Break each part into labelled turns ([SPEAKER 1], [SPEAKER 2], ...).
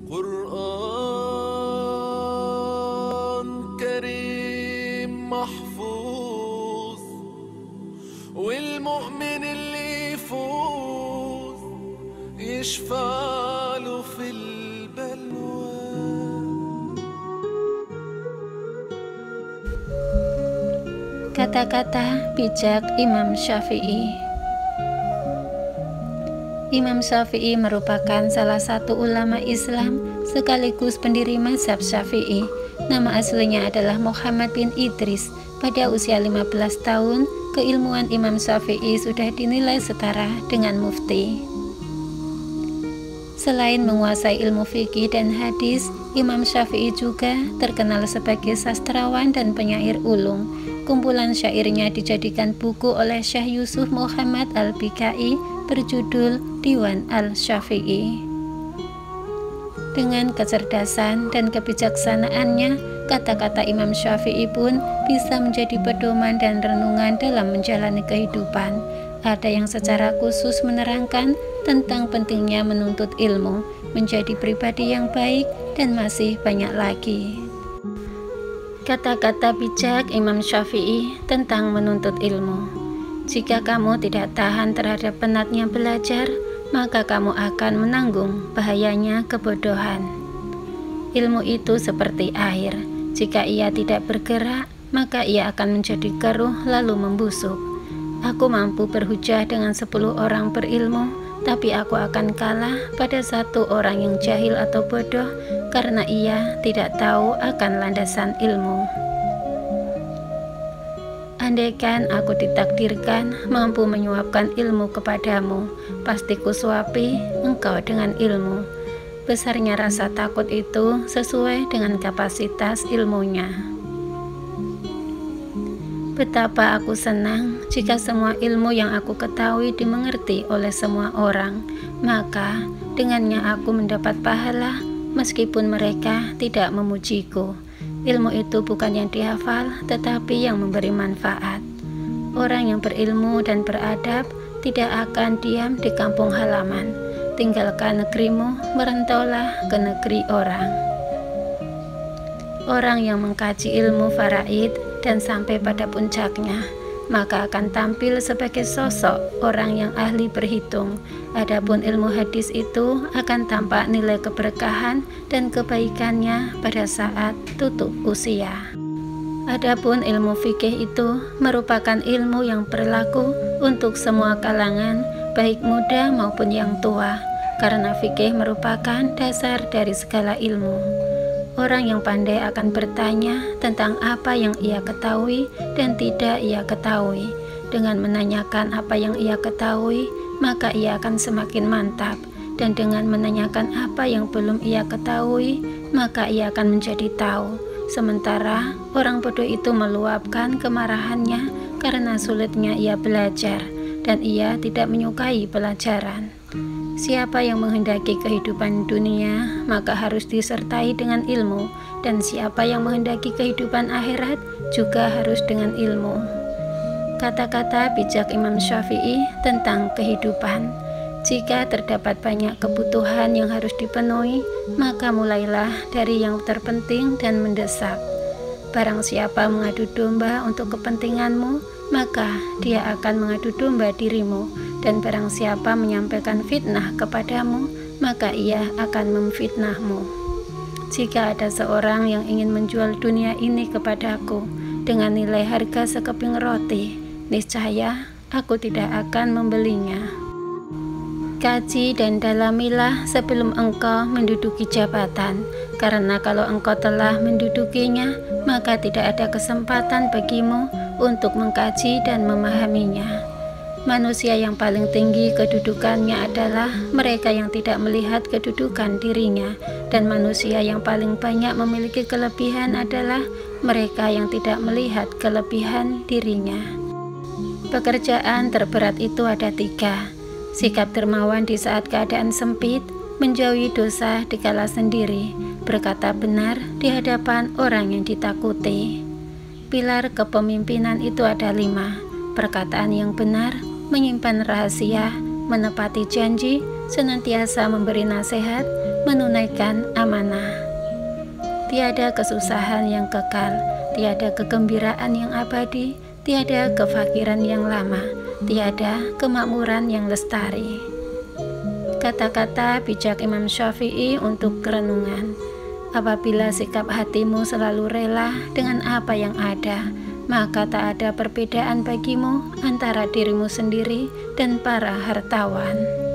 [SPEAKER 1] قرآن كريم محفوظ، والمؤمن اللي يفوز يشفع له في البلوى.
[SPEAKER 2] Kata-kata bijak Imam Syafi'i. Imam Syafi'i merupakan salah satu ulama Islam sekaligus pendiri mazhab Syafi'i. Nama aslinya adalah Muhammad bin Idris. Pada usia 15 tahun, keilmuan Imam Syafi'i sudah dinilai setara dengan mufti. Selain menguasai ilmu fikih dan hadis, Imam Syafi'i juga terkenal sebagai sastrawan dan penyair ulung. Kumpulan syairnya dijadikan buku oleh Syekh Yusuf Muhammad Al-Bikai berjudul Diwan Al-Syafi'i. Dengan kecerdasan dan kebijaksanaannya, kata-kata Imam Syafi'i pun bisa menjadi pedoman dan renungan dalam menjalani kehidupan. Ada yang secara khusus menerangkan tentang pentingnya menuntut ilmu, menjadi pribadi yang baik, dan masih banyak lagi. Kata-kata bijak Imam Syafi'i tentang menuntut ilmu. Jika kamu tidak tahan terhadap penatnya belajar, maka kamu akan menanggung bahayanya kebodohan. Ilmu itu seperti air. Jika ia tidak bergerak, maka ia akan menjadi keruh lalu membusuk. Aku mampu berhujah dengan 10 orang berilmu, tapi aku akan kalah pada 1 orang yang jahil atau bodoh karena ia tidak tahu akan landasan ilmu. Andaikan aku ditakdirkan mampu menyuapkan ilmu kepadamu, pasti kusuapi engkau dengan ilmu. Besarnya rasa takut itu sesuai dengan kapasitas ilmunya. Betapa aku senang jika semua ilmu yang aku ketahui dimengerti oleh semua orang, maka dengannya aku mendapat pahala meskipun mereka tidak memujiku. Ilmu itu bukan yang dihafal, tetapi yang memberi manfaat. Orang yang berilmu dan beradab tidak akan diam di kampung halaman. Tinggalkan negerimu, merantaulah ke negeri orang. Orang yang mengkaji ilmu faraid dan sampai pada puncaknya, maka akan tampil sebagai sosok orang yang ahli berhitung. Adapun ilmu hadis itu akan tampak nilai keberkahan dan kebaikannya pada saat tutup usia. Adapun ilmu fikih itu merupakan ilmu yang berlaku untuk semua kalangan, baik muda maupun yang tua, karena fikih merupakan dasar dari segala ilmu. Orang yang pandai akan bertanya tentang apa yang ia ketahui dan tidak ia ketahui. Dengan menanyakan apa yang ia ketahui, maka ia akan semakin mantap. Dan dengan menanyakan apa yang belum ia ketahui, maka ia akan menjadi tahu. Sementara orang bodoh itu meluapkan kemarahannya karena sulitnya ia belajar, dan ia tidak menyukai pelajaran. Siapa yang menghendaki kehidupan dunia, maka harus disertai dengan ilmu, dan siapa yang menghendaki kehidupan akhirat juga harus dengan ilmu. Kata-kata bijak Imam Syafi'i tentang kehidupan. Jika terdapat banyak kebutuhan yang harus dipenuhi, maka mulailah dari yang terpenting dan mendesak. Barang siapa mengadu domba untuk kepentinganmu, maka dia akan mengadu domba dirimu. Dan barang siapa menyampaikan fitnah kepadamu, maka ia akan memfitnahmu. Jika ada seorang yang ingin menjual dunia ini kepadaku dengan nilai harga sekeping roti, niscaya aku tidak akan membelinya. Kaji dan dalamilah sebelum engkau menduduki jabatan, karena kalau engkau telah mendudukinya, maka tidak ada kesempatan bagimu untuk mengkaji dan memahaminya. Manusia yang paling tinggi kedudukannya adalah mereka yang tidak melihat kedudukan dirinya, dan manusia yang paling banyak memiliki kelebihan adalah mereka yang tidak melihat kelebihan dirinya. Pekerjaan terberat itu ada 3. Sikap dermawan di saat keadaan sempit, menjauhi dosa dikala sendiri, berkata benar di hadapan orang yang ditakuti. Pilar kepemimpinan itu ada 5. Perkataan yang benar, menyimpan rahasia, menepati janji, senantiasa memberi nasihat, menunaikan amanah. Tiada kesusahan yang kekal, tiada kegembiraan yang abadi, tiada kefakiran yang lama, tiada kemakmuran yang lestari. Kata-kata bijak Imam Syafi'i untuk renungan. Apabila sikap hatimu selalu rela dengan apa yang ada, maka tak ada perbedaan bagimu antara dirimu sendiri dan para hartawan.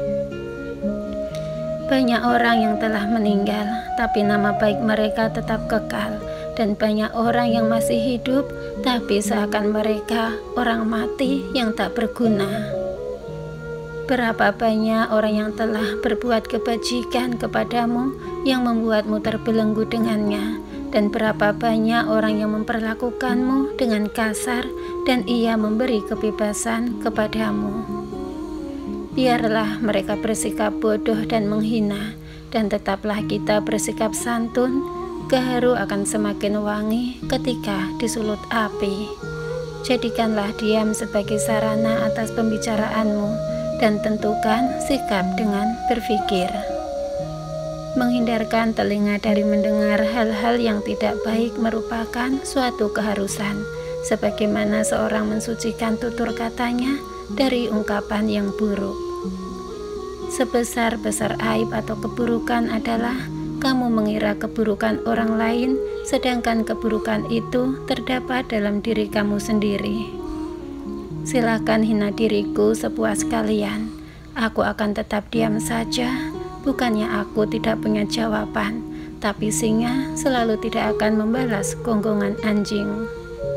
[SPEAKER 2] Banyak orang yang telah meninggal, tapi nama baik mereka tetap kekal. Dan banyak orang yang masih hidup, tapi seakan mereka orang mati yang tak berguna. Berapa banyak orang yang telah berbuat kebajikan kepadamu yang membuatmu terbelenggu dengannya, dan berapa banyak orang yang memperlakukanmu dengan kasar dan ia memberi kebebasan kepadamu. Biarlah mereka bersikap bodoh dan menghina, dan tetaplah kita bersikap santun. Gaharu akan semakin wangi ketika disulut api. Jadikanlah diam sebagai sarana atas pembicaraanmu, dan tentukan sikap dengan berpikir. Menghindarkan telinga dari mendengar hal-hal yang tidak baik merupakan suatu keharusan, sebagaimana seorang mensucikan tutur katanya dari ungkapan yang buruk. Sebesar-besar aib atau keburukan adalah kamu mengira keburukan orang lain, sedangkan keburukan itu terdapat dalam diri kamu sendiri. Silakan hina diriku sepuas kalian. Aku akan tetap diam saja. Bukannya aku tidak punya jawaban, tapi singa selalu tidak akan membalas gonggongan anjing.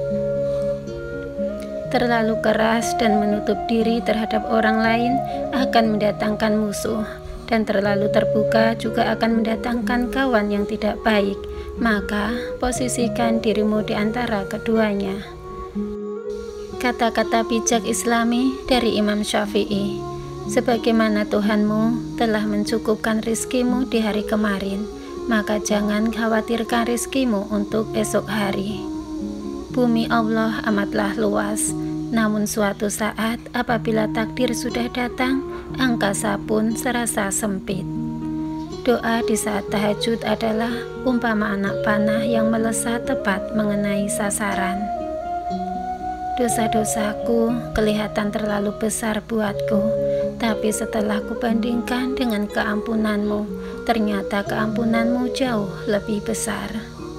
[SPEAKER 2] Terlalu keras dan menutup diri terhadap orang lain akan mendatangkan musuh, dan terlalu terbuka juga akan mendatangkan kawan yang tidak baik. Maka posisikan dirimu di antara keduanya. Kata-kata bijak Islami dari Imam Syafi'i. Sebagaimana Tuhanmu telah mencukupkan rizkimu di hari kemarin, maka jangan khawatirkan rizkimu untuk esok hari. Bumi Allah amatlah luas, namun suatu saat apabila takdir sudah datang, angkasa pun serasa sempit. Doa di saat tahajud adalah umpama anak panah yang melesat tepat mengenai sasaran. Dosa-dosaku kelihatan terlalu besar buatku, tapi setelah kubandingkan dengan keampunanmu, ternyata keampunanmu jauh lebih besar.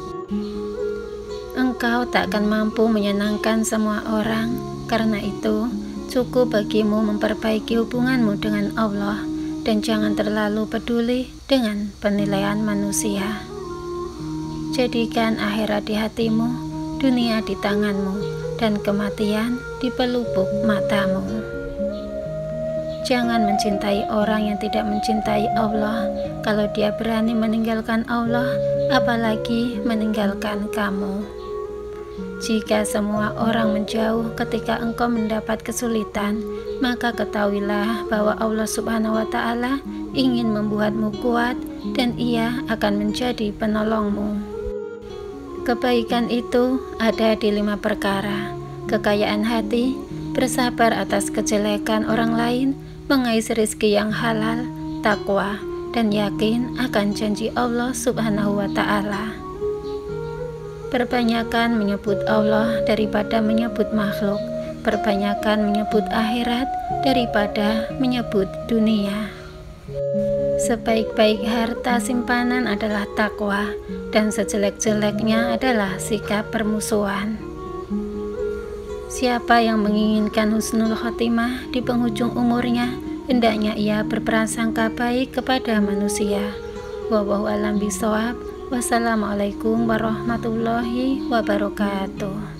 [SPEAKER 2] Engkau takkan mampu menyenangkan semua orang, karena itu cukup bagimu memperbaiki hubunganmu dengan Allah, dan jangan terlalu peduli dengan penilaian manusia. Jadikan akhirat di hatimu, dunia di tanganmu, dan kematian di pelupuk matamu. Jangan mencintai orang yang tidak mencintai Allah. Kalau dia berani meninggalkan Allah, apalagi meninggalkan kamu. Jika semua orang menjauh ketika engkau mendapat kesulitan, maka ketahuilah bahwa Allah Subhanahu wa Ta'ala ingin membuatmu kuat, dan Ia akan menjadi penolongmu. Kebaikan itu ada di 5 perkara: kekayaan hati, bersabar atas kejelekan orang lain, mengais rezeki yang halal, takwa, dan yakin akan janji Allah Subhanahu wa Ta'ala. Perbanyakan menyebut Allah daripada menyebut makhluk, perbanyakan menyebut akhirat daripada menyebut dunia. Sebaik-baik harta simpanan adalah takwa, dan sejelek-jeleknya adalah sikap permusuhan. Siapa yang menginginkan husnul khotimah di penghujung umurnya, hendaknya ia berprasangka baik kepada manusia. Wallahu a'lam bishawab. Wassalamualaikum warahmatullahi wabarakatuh.